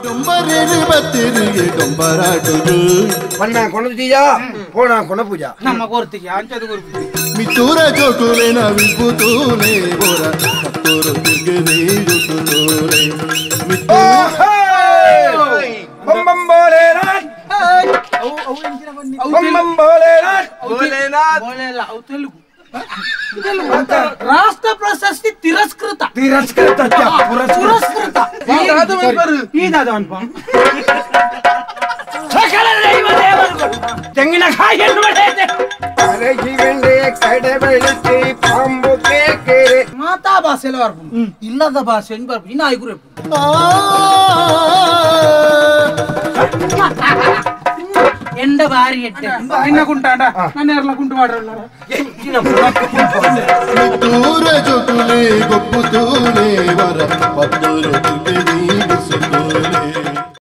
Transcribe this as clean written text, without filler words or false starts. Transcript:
डोंबरेरी बत्तेरी डोंबराटुगु पन्ना कोण तीजा पोणा कोण पूजा ನಮ್ಮ ಕೊರ್ತಿಗೆ ಅಂಚದು ಕೊರ್ತಿ मितूर जोटुले ना विपुतूले बोरा कतूर तिगरी जुटूले बम बम भोलेनाथ बम बम भोलेनाथ ಬೋಳೆಲ್ಲ ಅವು ತೆಲುಗು ರಾಷ್ಟ್ರ ಪ್ರಶಸ್ತಿ ತಿರಸ್ಕೃತ ಪುರಸ್ಕೃತ ಸಕಲ ದೈವ ದೇವರುಗಳು ತೆಂಗಿನಕಾಯಿಯನ್ನು ಬೆಳೆಯುತ್ತೆ ಅರೆ ಜೀವೆಂಡೆ ಕಡೆ ಬೆಳಿತಿ ಪಾಂಬು ಕೇಕೆರೆ ಮಾತಾ ಭಾಷೆಲ್ಲ ಬರ್ಬೋದು ಇಲ್ಲದ ಭಾಷೆಯನ್ನು ಬರ್ಬೋದು ಇನ್ನು ಆಯ್ಗುರೆ ಎಂಡ ಬಾರಿ ಎಟ್ಟೆ ಇನ್ನ ಕುಂಟಾಡ ನಾನು ಯಾರಲ್ಲ ಕುಂಟು ಮಾಡ್ರಲ್ಲ मितूर जोटुले गोपुतूले बोरा कतूर तिगरी जुटूले